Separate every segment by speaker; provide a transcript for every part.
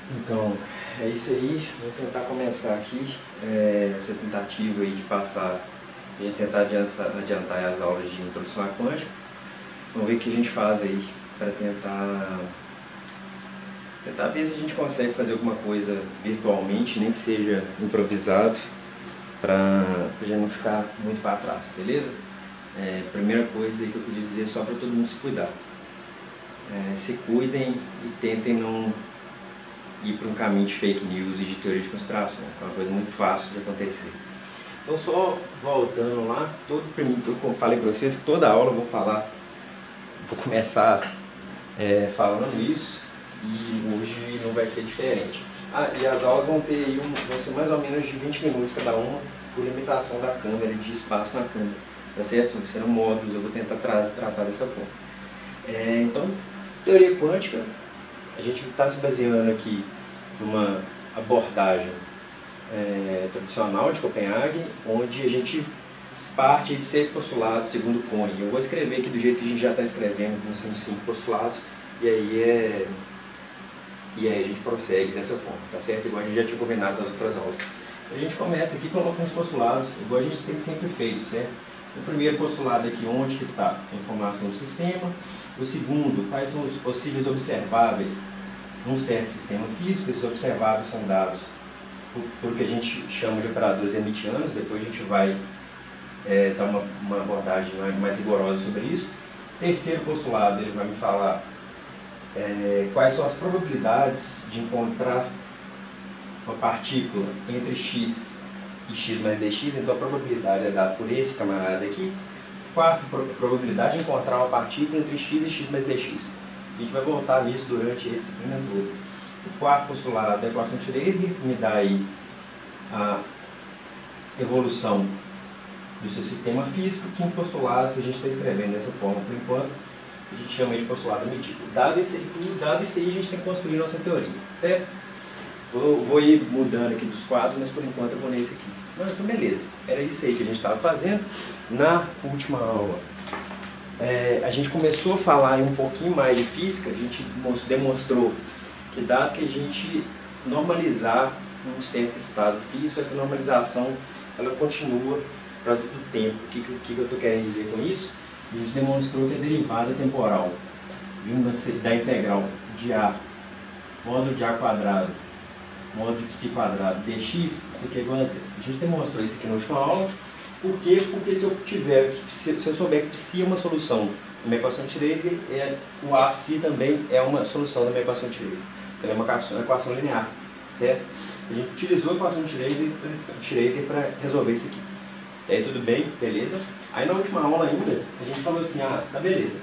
Speaker 1: Então, é isso aí. Vou tentar começar aqui essa tentativa aí de tentar adiantar as aulas de introdução à quântica. Vamos ver o que a gente faz aí para tentar ver se a gente consegue fazer alguma coisa virtualmente, nem que seja improvisado, para a gente não ficar muito para trás, beleza? Primeira coisa aí que eu queria dizer é só para todo mundo se cuidar. Se cuidem e tentem não ir para um caminho de fake news e de teoria de conspiração, que é uma coisa muito fácil de acontecer. Então, só voltando lá, eu falei para vocês que toda aula eu vou começar falando isso, e hoje não vai ser diferente. E as aulas vão ser mais ou menos de 20 minutos cada uma, por limitação da câmera, de espaço na câmera, tá certo? Serão módulos, eu vou tentar tratar dessa forma. Então, teoria quântica, a gente está se baseando aqui numa abordagem tradicional de Copenhague, onde a gente parte de 6 postulados segundo Kohn. Eu vou escrever aqui do jeito que a gente já está escrevendo, como sendo 5 postulados, e aí a gente prossegue dessa forma, tá certo? Igual a gente já tinha combinado nas outras aulas. A gente começa aqui colocando os postulados, igual a gente tem sempre feito, certo? O primeiro postulado aqui, onde que está a informação do sistema. O segundo, quais são os possíveis observáveis num certo sistema físico. Esses observáveis são dados por que a gente chama de operadores Hermitianos. Depois a gente vai dar uma abordagem mais rigorosa sobre isso. Terceiro postulado, ele vai me falar quais são as probabilidades de encontrar uma partícula entre x e x mais dx. Então a probabilidade é dada por esse camarada aqui. Quarta probabilidade de encontrar uma partícula entre x e x mais dx. A gente vai voltar nisso durante a disciplina toda. O quarto postulado da equação de Schrödinger me dá aí a evolução do seu sistema físico. O quinto postulado, que a gente está escrevendo dessa forma por enquanto, a gente chama de postulado medíocre. Dado isso aí, a gente tem que construir nossa teoria, certo? Eu vou ir mudando aqui dos quadros, mas por enquanto eu vou nesse aqui. Mas então beleza, era isso aí que a gente estava fazendo. Na última aula, a gente começou a falar um pouquinho mais de física. A gente demonstrou que dado que a gente normalizar um certo estado físico, essa normalização ela continua para todo o tempo. O que eu estou querendo dizer com isso? A gente demonstrou que a derivada temporal da integral de A, módulo de A quadrado, módulo de psi quadrado dx, isso aqui é igual a zero. A gente demonstrou isso aqui na última aula. Por quê? Porque se eu souber que psi é uma solução da minha equação de Schrödinger, o A psi também é uma solução da minha equação de Schrödinger. Ela é uma equação linear, certo? A gente utilizou a equação de Schrödinger para resolver isso aqui. E aí tudo bem, beleza? Aí na última aula ainda, a gente falou assim, tá beleza.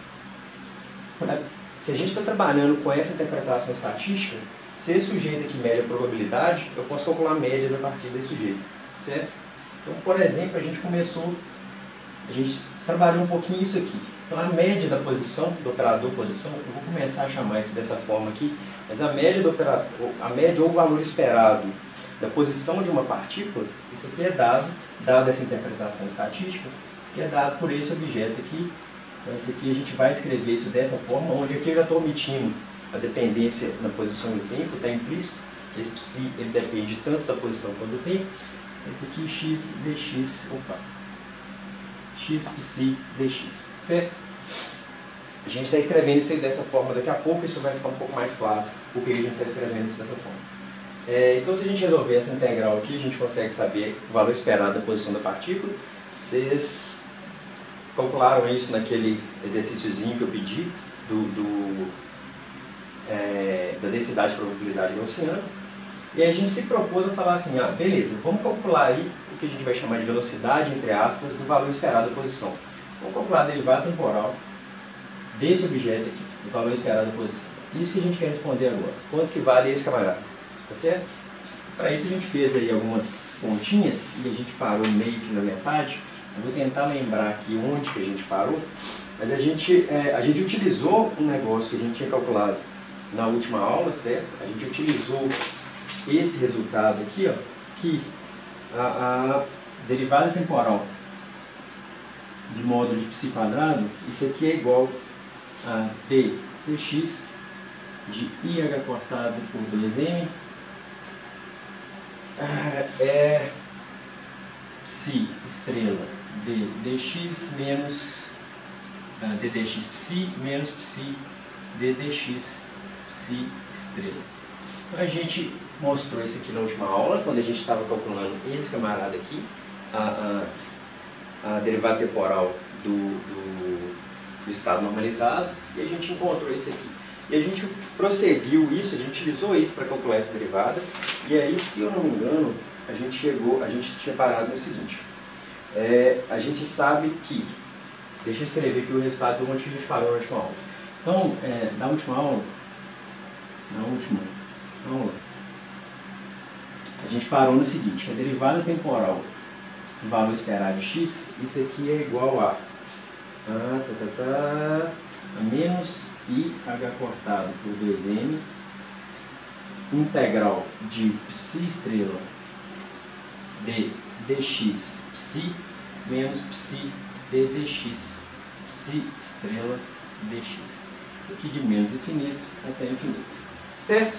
Speaker 1: Se a gente está trabalhando com essa interpretação estatística, se esse sujeito aqui mede a probabilidade, eu posso calcular médias a partir desse sujeito, certo? Então, por exemplo, a gente trabalhou um pouquinho isso aqui. Então, a média da posição, do operador posição, eu vou começar a chamar isso dessa forma aqui, mas a média ou o valor esperado da posição de uma partícula, isso aqui é dado essa interpretação estatística, isso aqui é dado por esse objeto aqui. Então, isso aqui a gente vai escrever isso dessa forma, onde aqui eu já estou omitindo a dependência na posição do tempo, está implícito, que esse psi ele depende tanto da posição quanto do tempo. Esse aqui x dx, x psi dx, certo? A gente está escrevendo isso aí dessa forma, daqui a pouco isso vai ficar um pouco mais claro porque a gente está escrevendo isso dessa forma. Então, se a gente resolver essa integral aqui, a gente consegue saber o valor esperado da posição da partícula. Vocês calcularam isso naquele exercíciozinho que eu pedi da densidade e probabilidade gaussiana. E aí a gente se propôs a falar assim, beleza, vamos calcular aí o que a gente vai chamar de velocidade, entre aspas, do valor esperado da posição. Vamos calcular a derivada temporal desse objeto aqui, do valor esperado da posição. Isso que a gente quer responder agora. Quanto que vale esse camarada? Tá certo? Para isso a gente fez aí algumas continhas e a gente parou meio que na metade. Eu vou tentar lembrar aqui onde que a gente parou, mas a gente utilizou um negócio que a gente tinha calculado na última aula, certo? A gente utilizou esse resultado aqui, que a derivada temporal de módulo de psi quadrado, isso aqui é igual a d dx de IH cortado por 2M é psi estrela de dx menos ddx psi menos psi ddx psi estrela. Então a gente mostrou isso aqui na última aula, quando a gente estava calculando esse camarada aqui, a derivada temporal do estado normalizado, e a gente encontrou isso aqui. E a gente prosseguiu isso, a gente utilizou isso para calcular essa derivada, e aí, se eu não me engano, a gente tinha parado no seguinte. A gente sabe que, deixa eu escrever aqui o resultado de onde a gente parou na última aula. Então, na última aula, a gente parou no seguinte, que a derivada temporal do valor esperado de x, isso aqui é igual a menos IH cortado por 2M integral de psi estrela de dx psi menos psi ddx psi estrela dx. Aqui de menos infinito até infinito. Certo?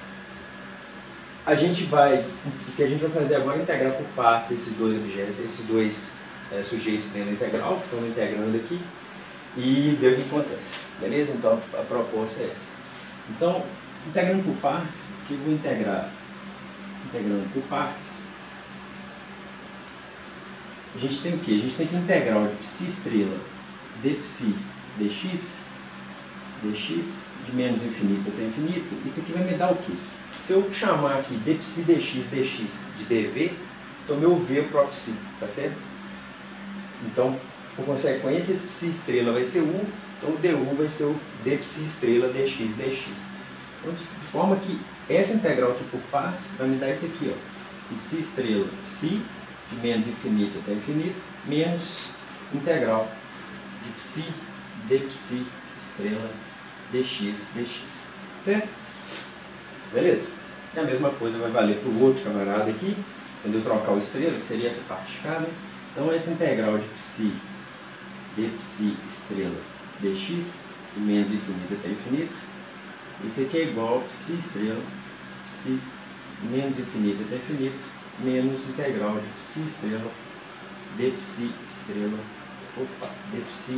Speaker 1: O que a gente vai fazer agora é integrar por partes esses dois objetos, esses dois sujeitos dentro da integral, que estão integrando aqui, e ver o que acontece. Beleza? Então a proposta é essa. Então, integrando por partes, o que eu vou integrar? Integrando por partes, a gente tem o quê? A gente tem que integrar o de psi estrela de psi dx de menos infinito até infinito. Isso aqui vai me dar o quê? Se eu chamar aqui de psi dx de dv, então meu v é o próprio psi, tá certo? Então, por consequência, esse psi estrela vai ser 1, então o du vai ser o d psi estrela dx. Então, de forma que essa integral aqui por partes vai me dar isso aqui, ó, psi estrela, psi, de menos infinito até infinito, menos integral de psi, d psi estrela dx. Certo? Beleza? E a mesma coisa vai valer para o outro camarada aqui, quando eu trocar o estrela, que seria essa parte de cá, né? Então essa integral de psi, d psi estrela dx, de menos infinito até infinito, isso aqui é igual a psi estrela, psi, menos infinito até infinito, menos integral de psi estrela, d psi estrela, d psi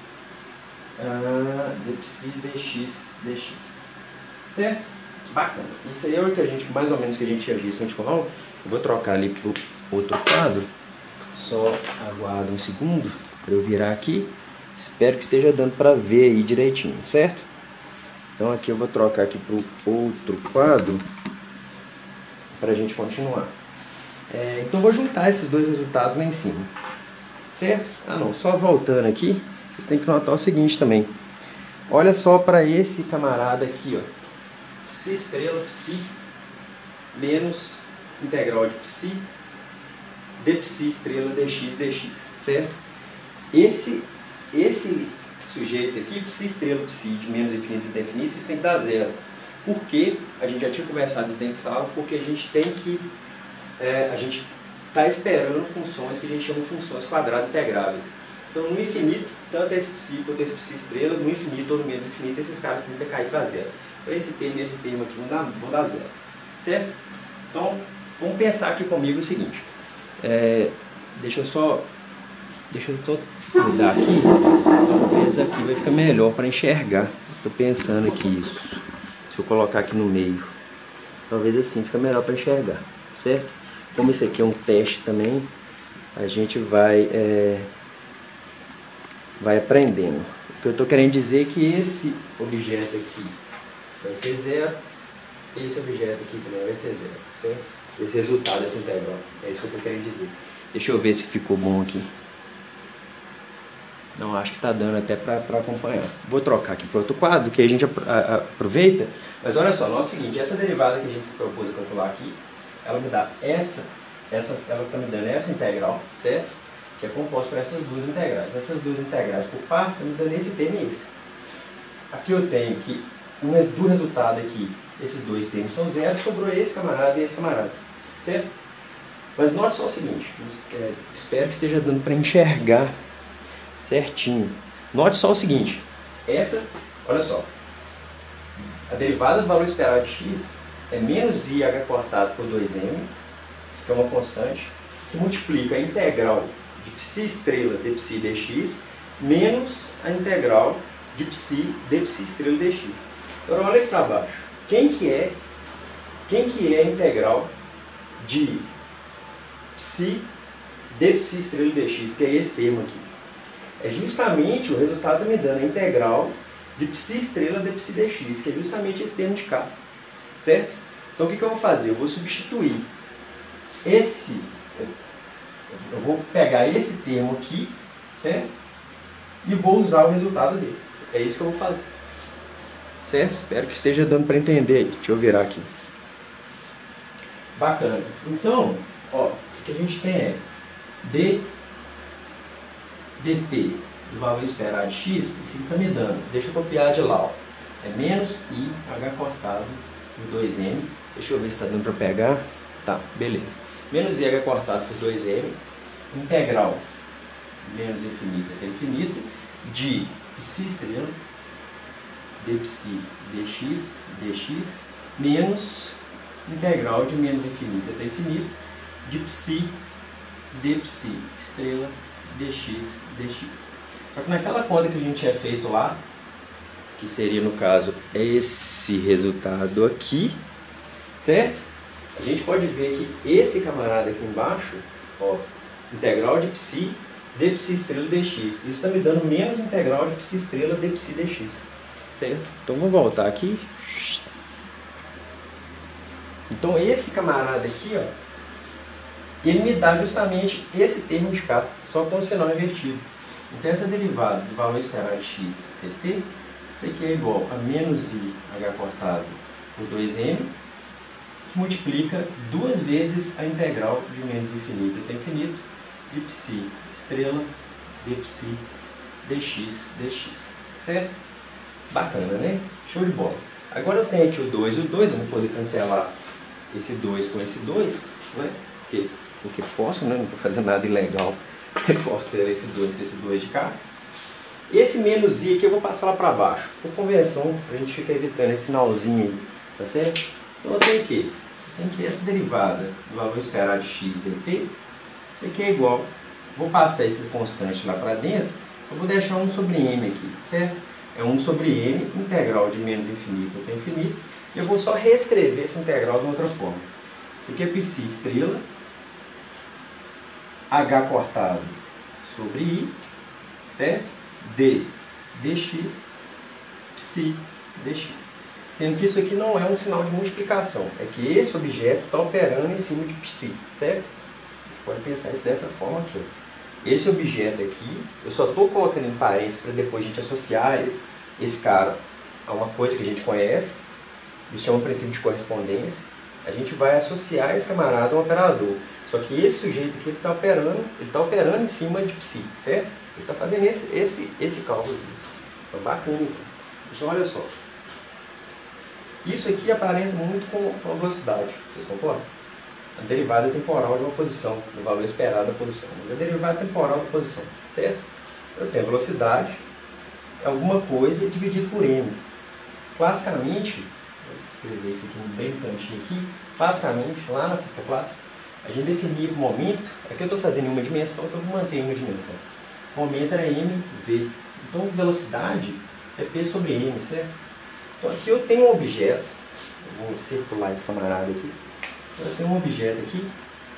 Speaker 1: dx. Certo? Bacana. Isso aí é o que a gente, mais ou menos, que a gente tinha visto no último aula. Eu vou trocar ali para o outro quadro. Só aguarda um segundo para eu virar aqui. Espero que esteja dando para ver aí direitinho, certo? Então aqui eu vou trocar aqui para o outro quadro para a gente continuar. Então eu vou juntar esses dois resultados lá em cima, certo? Só voltando aqui, vocês têm que notar o seguinte também. Olha só para esse camarada aqui, ó. Psi estrela, psi, menos integral de psi, d psi estrela dx, certo? Esse sujeito aqui, psi estrela, psi, de menos infinito até infinito, isso tem que dar zero. Por quê? A gente já tinha conversado isso dentro de sala, porque a gente tem que... a gente está esperando funções que a gente chama de funções quadradas integráveis. Então, no infinito, tanto esse psi quanto esse psi estrela, no infinito ou no menos infinito, esses caras têm que cair para zero. Então, esse termo e esse termo aqui vão dar zero. Certo? Então, vamos pensar aqui comigo o seguinte. Deixa eu só mudar aqui. Talvez aqui vai ficar melhor para enxergar. Estou pensando aqui isso. Se eu colocar aqui no meio. Talvez assim fica melhor para enxergar. Certo? Como isso aqui é um teste também, a gente vai aprendendo. O que eu estou querendo dizer é que esse objeto aqui vai ser zero, esse objeto aqui também vai ser zero, certo? Esse resultado dessa integral, é isso que eu estou querendo dizer. Deixa eu ver se ficou bom aqui. Não, acho que está dando até para acompanhar. Vou trocar aqui para outro quadro, que a gente aproveita. Mas olha só, nota o seguinte, essa derivada que a gente se propôs a calcular aqui, ela me dá ela está me dando essa integral, certo? Que é composta por essas duas integrais. Essas duas integrais por partes estão me dando esse termo e esse. Aqui eu tenho que, do resultado aqui, esses dois termos são zero, sobrou esse camarada e esse camarada, certo? Mas note só o seguinte, espero que esteja dando para enxergar certinho. Note só o seguinte, olha só, A derivada do valor esperado de x é menos i h cortado por 2m, isso que é uma constante, que multiplica a integral de psi estrela de psi dx menos a integral de psi de psi estrela dx. Agora olha aqui para baixo. Quem que é a integral de psi de psi estrela dx, que é esse termo aqui? É justamente o resultado me dando a integral de psi estrela de psi dx, que é justamente esse termo de cá, certo? Então o que eu vou fazer? Eu vou substituir eu vou pegar esse termo aqui, certo? E vou usar o resultado dele. É isso que eu vou fazer. Certo? Espero que esteja dando para entender aí. Deixa eu virar aqui. Bacana. Então, ó, o que a gente tem é dt do valor esperado de x, isso está me dando. Deixa eu copiar de lá, ó. É menos i h cortado por 2m. Deixa eu ver se está dando para pegar. Tá, beleza. Menos i h cortado por 2m, integral menos infinito até infinito, de psi estrela de psi dx, menos integral de menos infinito até infinito, de psi estrela dx. Só que naquela conta que a gente tinha feito lá, que seria no caso esse resultado aqui, certo? A gente pode ver que esse camarada aqui embaixo, ó, integral de psi de psi estrela dx, isso está me dando menos integral de psi estrela de psi dx, certo? Então vamos voltar aqui. Então esse camarada aqui, ó, ele me dá justamente esse termo de cá, só com o sinal invertido. Então essa derivada do valor esperado de x dt, isso aqui é igual a menos i h cortado por 2m, que multiplica duas vezes a integral de menos infinito até infinito de psi estrela de psi dx, certo? Bacana, né? Show de bola. Agora eu tenho aqui o 2 e o 2, eu vou poder cancelar esse 2 com esse 2, né? Porque posso, né? Não estou fazendo nada ilegal. Recorto esse 2 com esse 2 de cá. Esse menos i aqui eu vou passar lá para baixo. Por conversão, a gente fica evitando esse sinalzinho aí, tá certo? Então eu tenho que essa derivada do valor esperado de x dt, isso aqui é igual, vou passar esse constante lá para dentro, só vou deixar 1 sobre m aqui, certo? É 1 sobre m, integral de menos infinito até infinito, e eu vou só reescrever essa integral de outra forma. Isso aqui é psi estrela, h cortado sobre i, certo? dx, psi dx. Sendo que isso aqui não é um sinal de multiplicação, é que esse objeto está operando em cima de psi, certo? Pode pensar isso dessa forma aqui. Ó. Esse objeto aqui, eu só estou colocando em parênteses para depois a gente associar esse cara a uma coisa que a gente conhece, isso chama princípio de correspondência. A gente vai associar esse camarada a um operador. Só que esse sujeito aqui ele está operando em cima de psi, certo? Ele está fazendo esse cálculo aqui. Então, bacana. Então, olha só. Isso aqui aparenta muito com a velocidade, vocês concordam? A derivada temporal de uma posição, do valor esperado da posição. Mas a derivada temporal da posição, certo? Eu tenho velocidade, é alguma coisa dividido por m. Classicamente, vou escrever isso aqui bem no cantinho aqui, classicamente, lá na física clássica, a gente definia o momento, aqui eu estou fazendo em uma dimensão, então eu vou manter em uma dimensão. O momento era mv. Então, velocidade é p sobre m, certo? Então aqui eu tenho um objeto, eu vou circular esse camarada aqui, eu tenho um objeto aqui,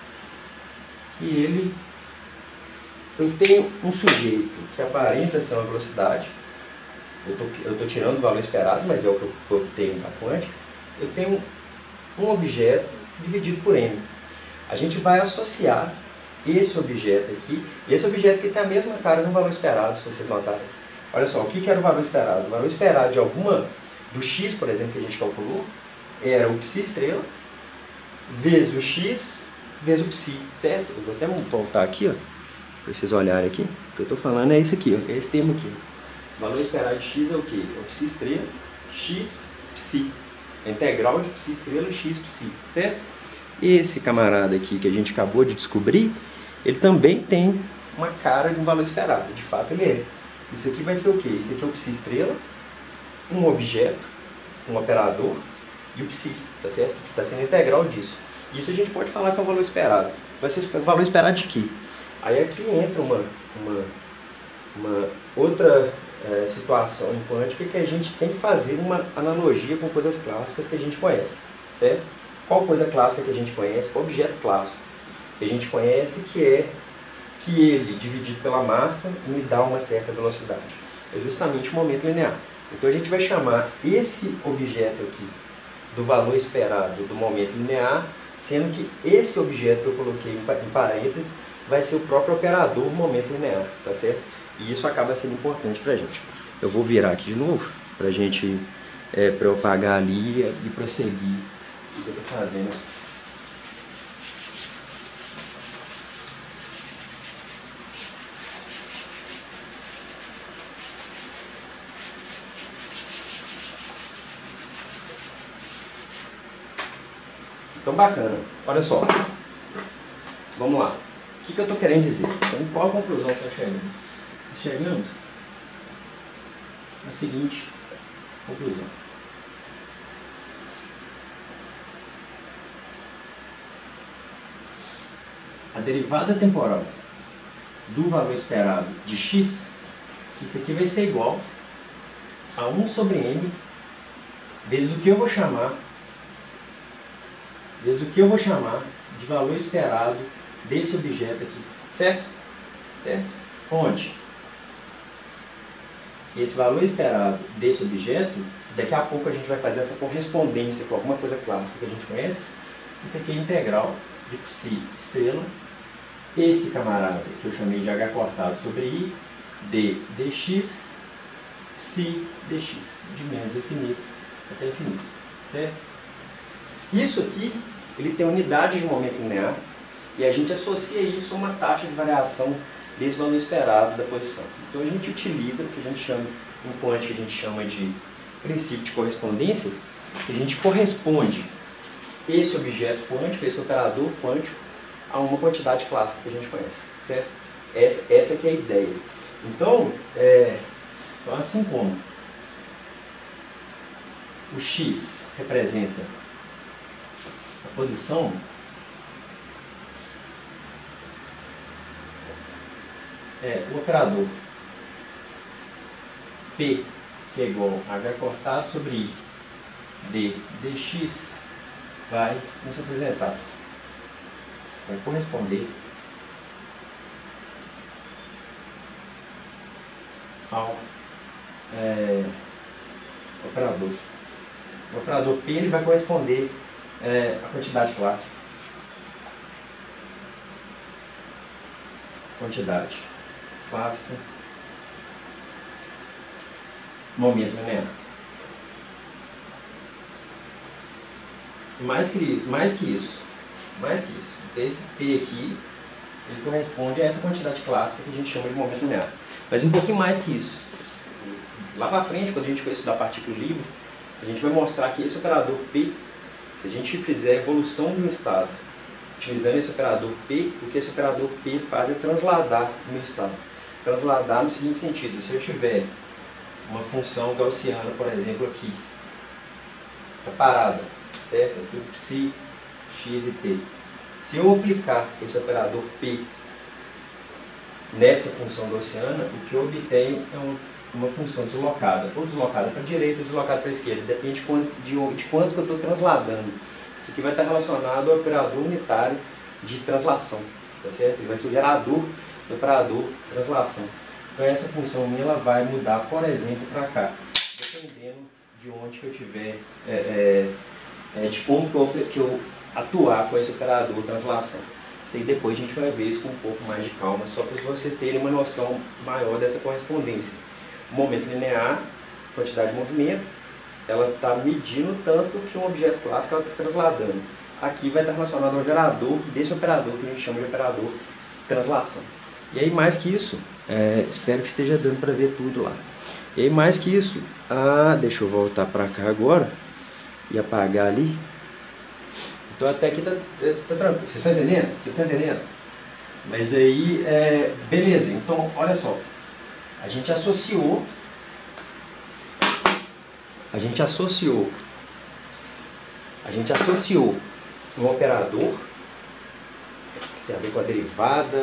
Speaker 1: que eu tenho um sujeito que aparenta ser uma velocidade, eu estou tirando o valor esperado, mas é o que eu obtenho da quântica, eu tenho um objeto dividido por m. A gente vai associar esse objeto aqui, e esse objeto aqui tem a mesma cara no valor esperado, se vocês notarem. Olha só, o que era o valor esperado? O valor esperado de do x, por exemplo, que a gente calculou, era o psi estrela, vezes o x, vezes o psi, certo? Eu vou até voltar aqui, ó, para vocês olharem aqui. O que eu estou falando é isso aqui, ó, é esse termo aqui. O valor esperado de x é o quê? É o psi estrela, x, psi. A integral de psi estrela, x, psi, certo? Esse camarada aqui que a gente acabou de descobrir, ele também tem uma cara de um valor esperado. De fato, ele é. Isso aqui vai ser o quê? Isso aqui é o psi estrela, um objeto, um operador e o psi, tá certo? Está sendo integral disso. Isso a gente pode falar que é o valor esperado. Vai ser o valor esperado de quê? Aí aqui entra uma outra situação em quântica que a gente tem que fazer uma analogia com coisas clássicas que a gente conhece, certo? Qual coisa clássica que a gente conhece? Qual objeto clássico que a gente conhece que é que ele, dividido pela massa, me dá uma certa velocidade? É justamente o momento linear. Então a gente vai chamar esse objeto aqui do valor esperado do momento linear, sendo que esse objeto que eu coloquei em parênteses vai ser o próprio operador momento linear, tá certo? E isso acaba sendo importante pra gente. Eu vou virar aqui de novo pra gente, pra eu apagar ali e prosseguir o que eu tô fazendo. Então, bacana. Olha só. Vamos lá. O que eu estou querendo dizer? Então, qual a conclusão que nós chegamos? Chegamos na seguinte conclusão. A derivada temporal do valor esperado de x, isso aqui vai ser igual a 1 sobre n vezes o que eu vou chamar de valor esperado desse objeto aqui, certo? Certo? Onde esse valor esperado desse objeto, daqui a pouco a gente vai fazer essa correspondência com alguma coisa clássica que a gente conhece. Isso aqui é integral de psi estrela, esse camarada que eu chamei de h cortado sobre i, dx, psi dx, de menos infinito até infinito, certo? Isso aqui, ele tem unidade de momento linear, e a gente associa isso a uma taxa de variação desse valor esperado da posição. Então a gente utiliza o que a gente chama, em quântica, a gente chama de princípio de correspondência, que a gente corresponde esse objeto quântico, esse operador quântico, a uma quantidade clássica que a gente conhece, certo? Essa que é a ideia. Então, assim como o x representa a posição, o operador P, que é igual a h cortado sobre i dx, vai nos apresentar, vai corresponder ao operador. O operador P ele vai corresponder à quantidade clássica. Quantidade clássica, momento linear. Mais que isso. Esse P aqui, ele corresponde a essa quantidade clássica que a gente chama de momento linear. Mas um pouquinho mais que isso. Lá para frente, quando a gente for estudar partícula livre, a gente vai mostrar que esse operador P, se a gente fizer a evolução de um estado utilizando esse operador P, o que esse operador P faz é transladar o meu estado. Transladar no seguinte sentido: se eu tiver uma função gaussiana, por exemplo, aqui, está parada, certo? Aqui o psi, x e t. Se eu aplicar esse operador P nessa função gaussiana, o que eu obtenho é uma função deslocada, ou deslocada para a direita ou deslocada para a esquerda, depende de quanto que eu estou transladando. Isso aqui vai estar relacionado ao operador unitário de translação, tá certo? Ele vai ser o gerador do operador de translação. Então essa função minha ela vai mudar, por exemplo, para cá, dependendo de onde que eu tiver, de como que eu atuar com esse operador de translação. Isso aí depois a gente vai ver isso com um pouco mais de calma, só para vocês terem uma noção maior dessa correspondência. O momento linear, quantidade de movimento, ela está medindo tanto que um objeto clássico ela está transladando. Aqui vai estar relacionado ao gerador desse operador que a gente chama de operador de translação. E aí mais que isso, espero que esteja dando para ver tudo lá. E aí mais que isso, deixa eu voltar para cá agora e apagar ali. Então até aqui tá tranquilo. Vocês estão entendendo? Vocês estão entendendo? Mas aí, beleza. Então, olha só. A gente associou a gente associou um operador que tem a ver com a derivada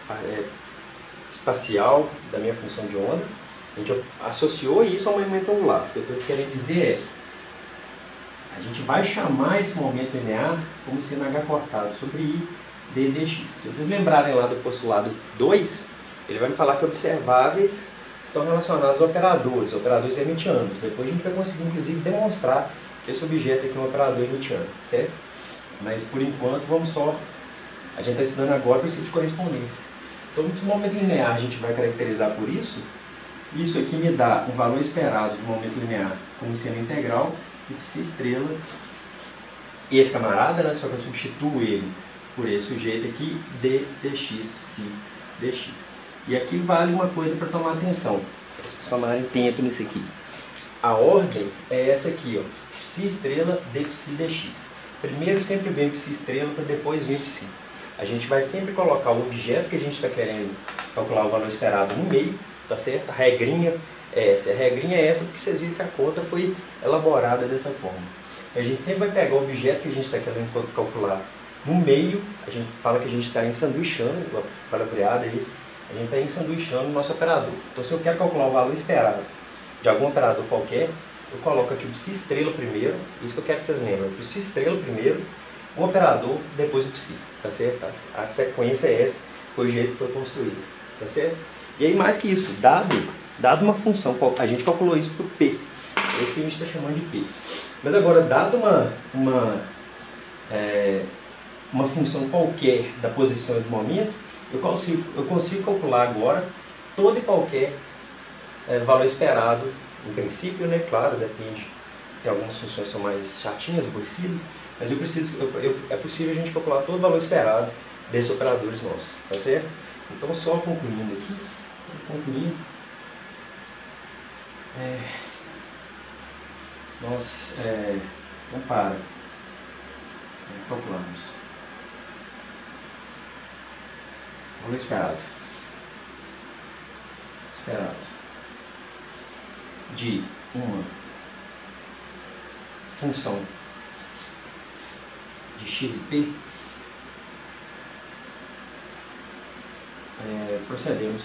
Speaker 1: espacial da minha função de onda. A gente associou isso ao movimento angular. O que eu estou querendo dizer é, a gente vai chamar esse momento linear como sendo H cortado sobre I dx. Se vocês lembrarem lá do postulado 2, ele vai me falar que observáveis estão relacionados a operadores hermitianos. Depois a gente vai conseguir, inclusive, demonstrar que esse objeto aqui é um operador hermitiano, certo? Mas, por enquanto, a gente está estudando agora o princípio de correspondência. Então, no momento linear, a gente vai caracterizar por isso. Isso aqui me dá um valor esperado do momento linear como sendo integral de psi estrela. E esse camarada, né, só que eu substituo ele por esse sujeito aqui, d dx psi dx. E aqui vale uma coisa para tomar atenção, para vocês tomarem tempo nisso aqui. A ordem é essa aqui, ó, psi estrela d psi dx. Primeiro sempre vem psi estrela para depois vir psi. A gente vai sempre colocar o objeto que a gente está querendo calcular o valor esperado no meio, tá certo? A regrinha é essa. A regrinha é essa porque vocês viram que a conta foi elaborada dessa forma. A gente sempre vai pegar o objeto que a gente está querendo calcular no meio. A gente fala que a gente está ensanduichando, a palavreada é isso. A gente está ensanduichando o nosso operador. Então, se eu quero calcular o valor esperado de algum operador qualquer, eu coloco aqui o psi estrela primeiro, isso que eu quero que vocês lembrem, o psi estrela primeiro, o operador, depois o psi, tá certo? A sequência é essa, foi o jeito que foi construído, tá certo? E aí, mais que isso, dado uma função, a gente calculou isso por P, é isso que a gente está chamando de P. Mas agora, dado uma função qualquer da posição e do momento, eu consigo calcular agora todo e qualquer valor esperado, em princípio, né? Claro, depende, tem algumas funções que são mais chatinhas, aborrecidas, mas é possível a gente calcular todo o valor esperado desses operadores nossos, tá certo? Então, só concluindo aqui, nós calculamos valor esperado de uma função de x e p, procedemos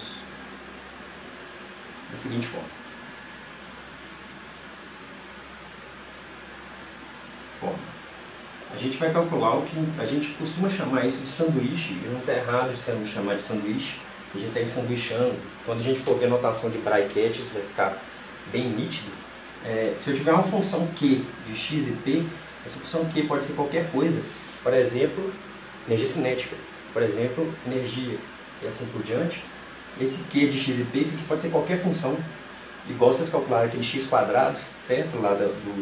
Speaker 1: da seguinte forma. A gente vai calcular o que a gente costuma chamar isso de sanduíche, e não está errado de chamar de sanduíche, a gente está ensanduichando. Quando a gente for ver a notação de bracket, isso vai ficar bem nítido. Se eu tiver uma função q de x e p, essa função q pode ser qualquer coisa, por exemplo, energia cinética, por exemplo, energia, e assim por diante. Esse q de x e p, isso aqui pode ser qualquer função, igual vocês calcularam aquele x quadrado, certo? Lá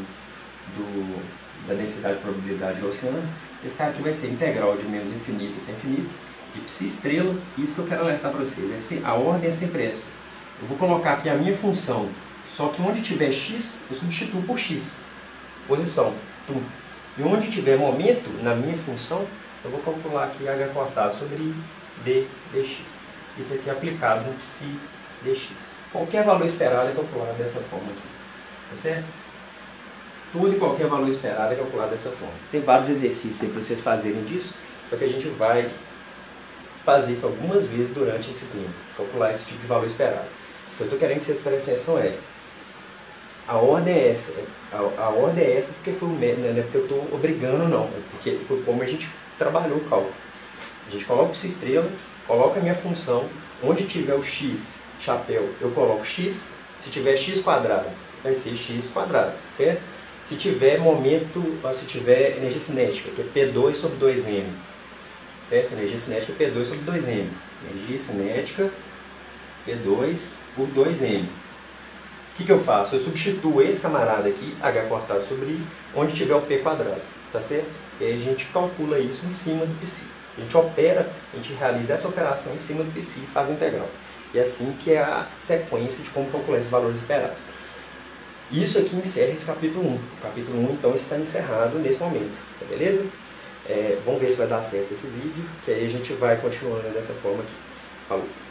Speaker 1: da densidade de probabilidade do oceano. Esse cara aqui vai ser integral de menos infinito até infinito, de psi estrela. Isso que eu quero alertar para vocês, a ordem é sempre essa. Eu vou colocar aqui a minha função, só que onde tiver x, eu substituo por x, posição, tum. E onde tiver momento, na minha função, eu vou calcular aqui h cortado sobre d dx. Isso aqui é aplicado no psi dx. Qualquer valor esperado é calculado dessa forma aqui, tá certo? Todo e qualquer valor esperado é calculado dessa forma. Tem vários exercícios aí para vocês fazerem disso, só que a gente vai fazer isso algumas vezes durante a disciplina, calcular esse tipo de valor esperado. O que eu estou querendo que vocês prestem atenção a ordem é essa. A ordem é essa porque foi o método, não é porque eu estou obrigando, não. É porque foi como a gente trabalhou o cálculo. A gente coloca o psi estrela, coloca a minha função, onde tiver o x, chapéu, eu coloco x. Se tiver x quadrado, vai ser x quadrado, certo? Se tiver momento, se tiver energia cinética, que é P2 sobre 2m, certo? Energia cinética é P2 sobre 2m. Energia cinética P2 por 2m. O que eu faço? Eu substituo esse camarada aqui, h cortado sobre i, onde tiver o p quadrado, tá certo? E aí a gente calcula isso em cima do psi. A gente opera, a gente realiza essa operação em cima do psi e faz a integral. E é assim que é a sequência de como calcular esses valores esperados. Isso aqui encerra esse capítulo 1. O capítulo 1, então, está encerrado nesse momento, tá beleza? Vamos ver se vai dar certo esse vídeo, que aí a gente vai continuando dessa forma aqui. Falou!